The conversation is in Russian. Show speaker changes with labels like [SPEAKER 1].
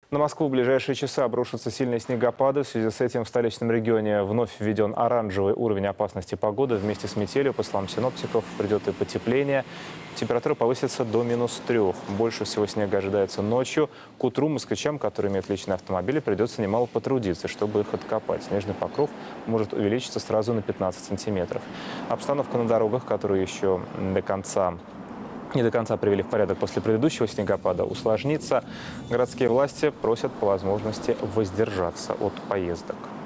[SPEAKER 1] На Москву в ближайшие часы обрушатся сильные снегопады. В связи с этим в столичном регионе вновь введен оранжевый уровень опасности погоды. Вместе с метелью, по словам синоптиков, придет и потепление. Температура повысится до -3. Больше всего снега ожидается ночью. К утру москвичам, которые имеют личные автомобили, придется немало потрудиться, чтобы их откопать. Снежный покров может увеличиться сразу на 15 сантиметров. Обстановка на дорогах, которую еще не до конца привели в порядок после предыдущего снегопада, усложнится. Городские власти просят по возможности воздержаться от поездок.